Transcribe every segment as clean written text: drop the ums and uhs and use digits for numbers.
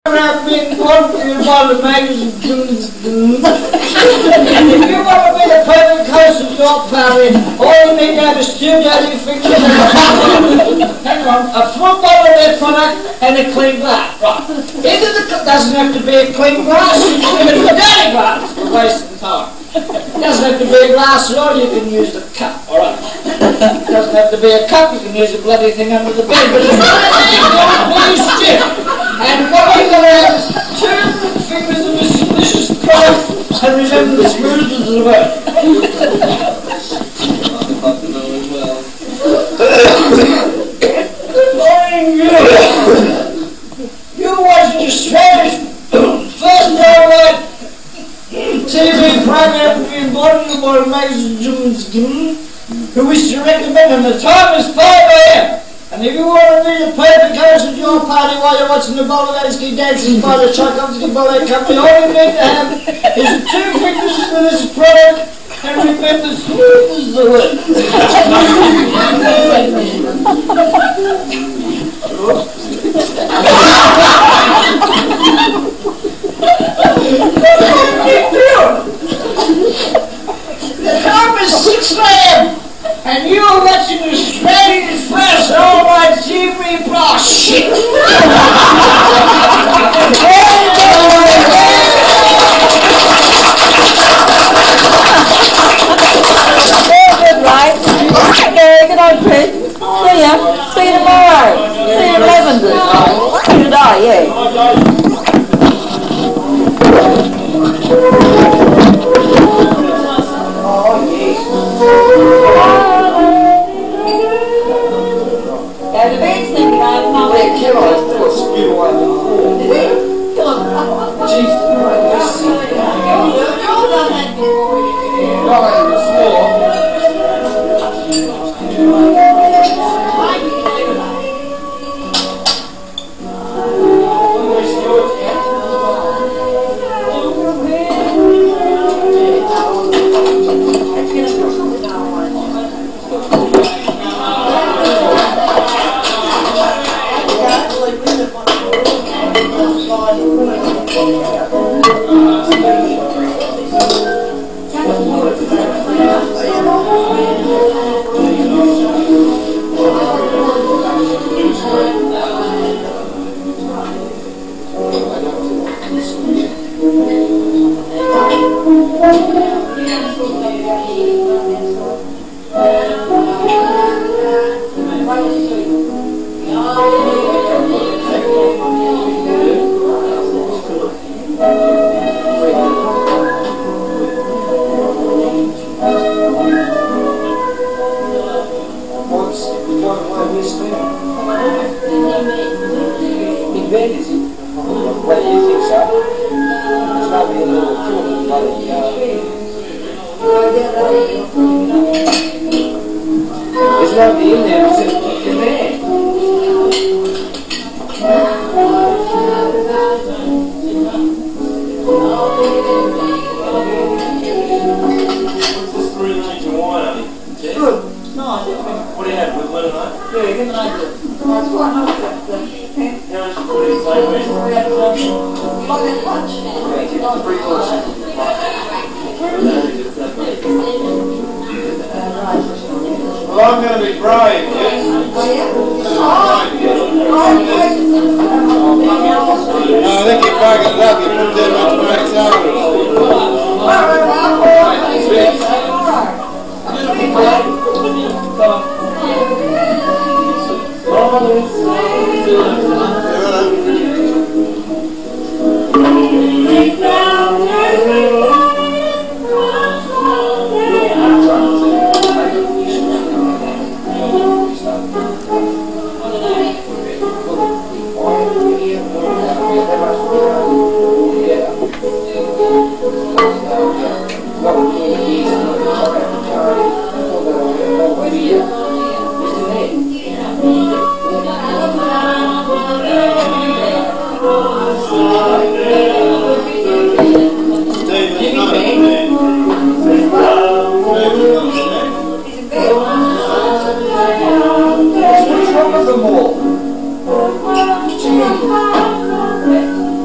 I've been wondering about the magazines. And if you want to be the perfect host of your party, all you need to have is two dirty fingers and hang on, a full bottle of their product and a clean glass. Right. Either doesn't have to be a clean glass, you can give it a dirty glass. We're wasting time. It doesn't have to be a glass at all, you can use the cup. Alright. It doesn't have to be a cup, you can use the bloody thing under the bed. But it's please, Jim. And what we're going to have is two fingers of this delicious product and remember the smoothness of the word. Good morning, you're watching Australia's first worldwide TV program being brought to you by magazines who wish to recommend, and the time is 5 AM. And if you want to be the perfect host of your party while you're watching the Bolavansky dances by the Tchaikovsky Ballet Company, all you need to have is two fingers of this product and remember smooth as the wood. The time is 6 AM. And you are watching Australia's first all-white TV bra shit! Very good, right? Okay, good night, Chris. See ya. See you tomorrow. See you at Lavender. So did I, yeah. Oh, yes. The beds then came from Where can I put a spew on the floor? Did he? Jesus Christ. Not on the floor. Well, I'm going to be brave, yes? No, I think you're bugging it up. You put that much wax over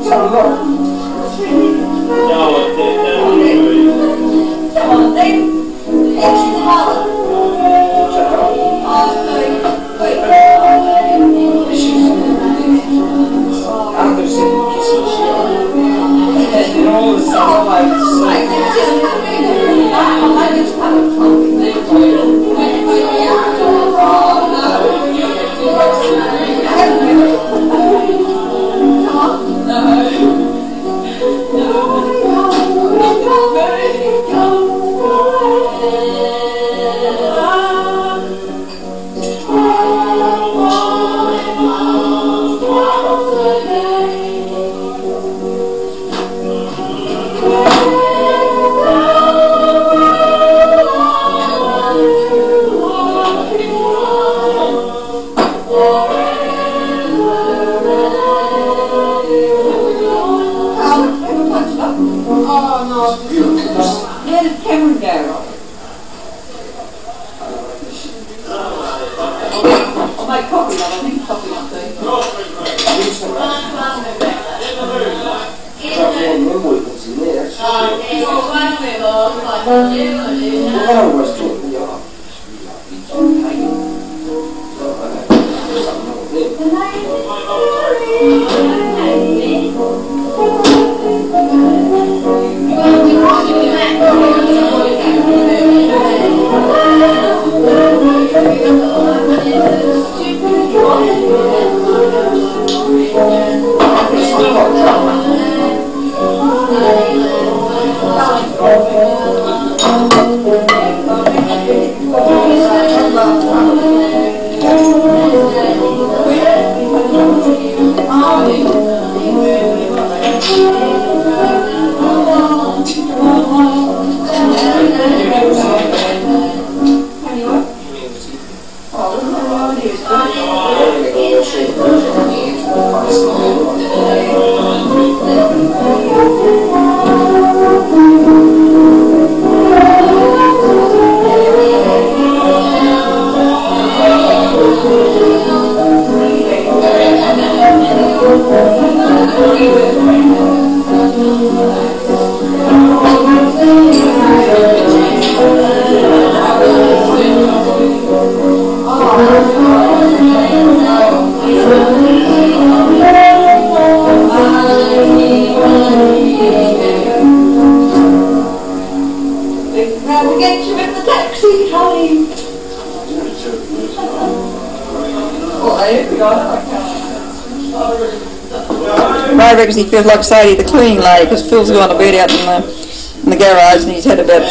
Ray reckons he feels like Sadie the cleaning lady because Phil's gone to bed out in the garage and he's had about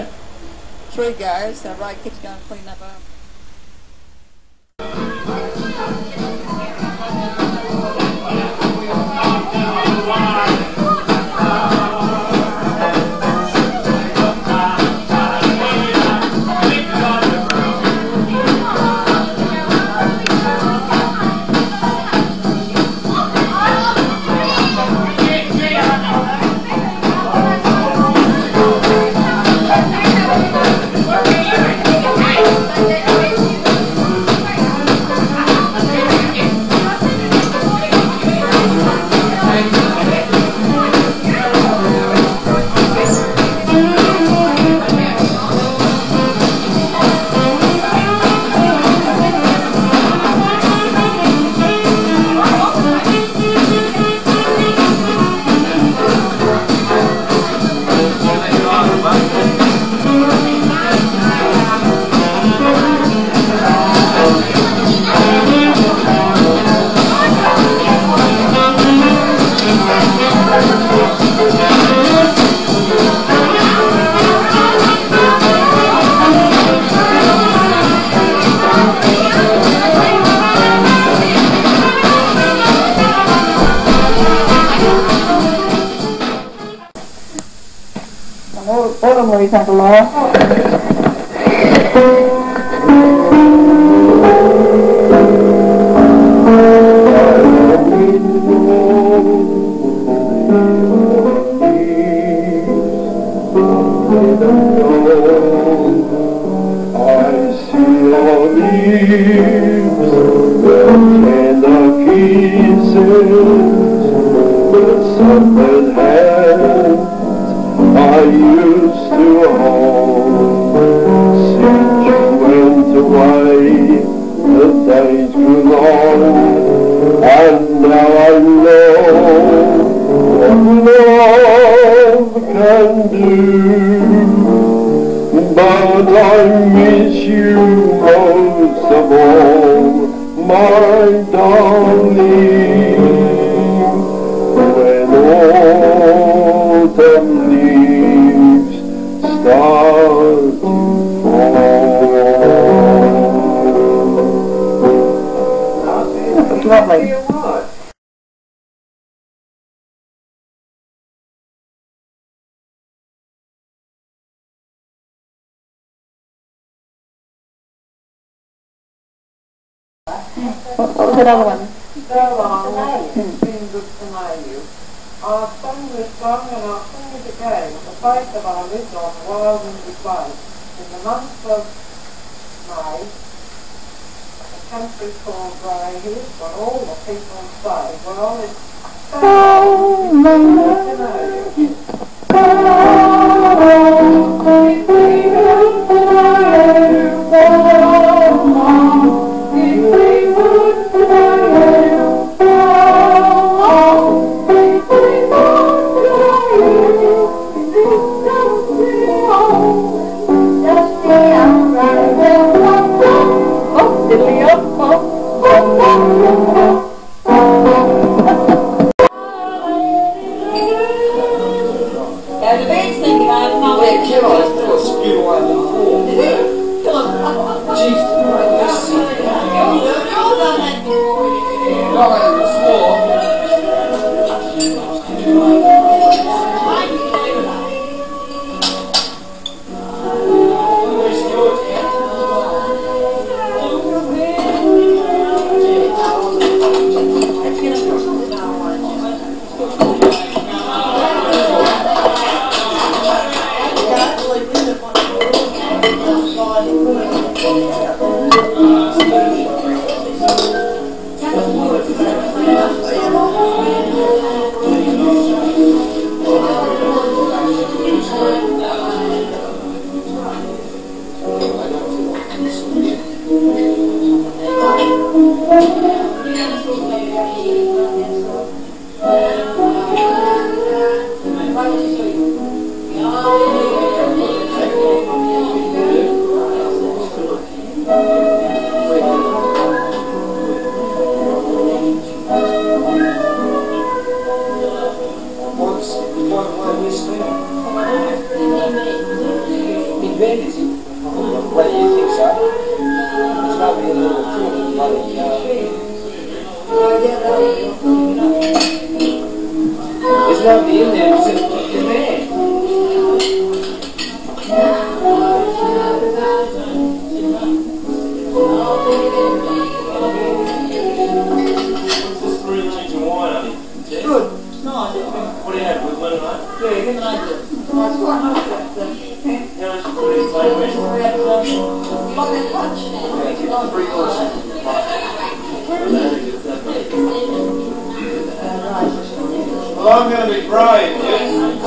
three goes, so Ray keeps going to clean up after. What do you think, Laura? And the kisses I miss you most of all, my darling, when autumn leaves start to fall. That's lovely. What was that other one? Go on, it's been good to know you. I've sung this song and I'll sing it again. The place that I lived on, Wild and Way, in the month of May, a country called RAAF East, where all the people say, well, it's so good to know you. Well, I'm going to be brave, yes?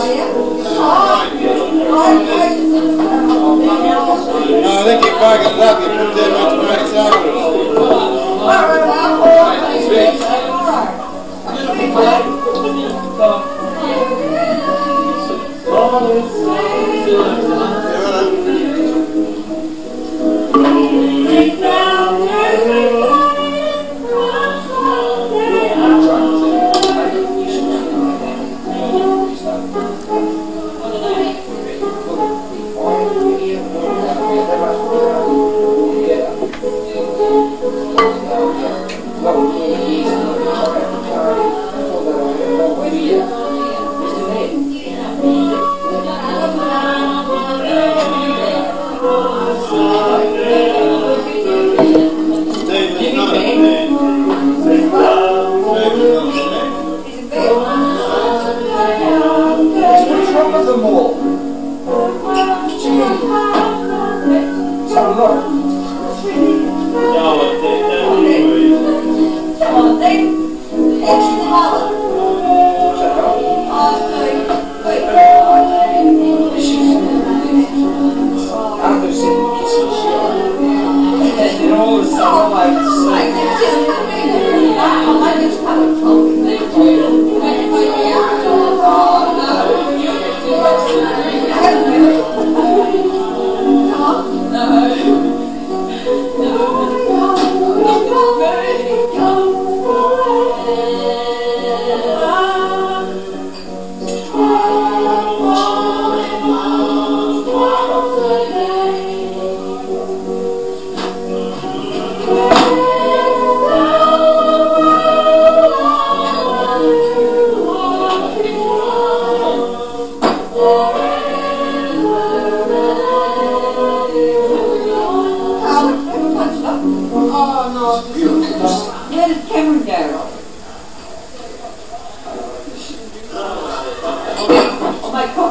No, I think you buggered up. You put that much mates over Come on.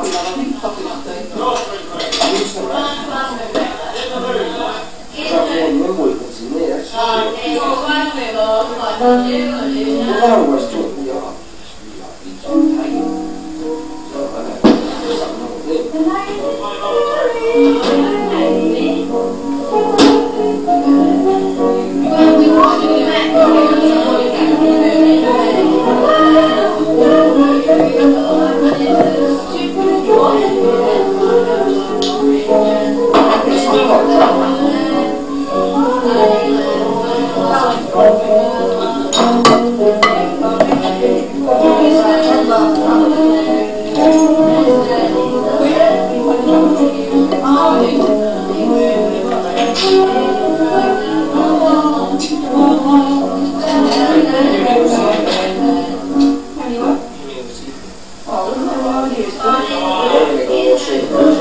Oh,